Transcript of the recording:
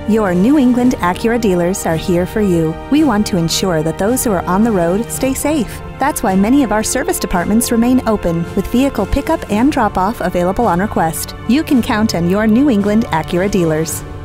Your New England Acura dealers are here for you. We want to ensure that those who are on the road stay safe. That's why many of our service departments remain open, with vehicle pickup and drop-off available on request. You can count on your New England Acura dealers.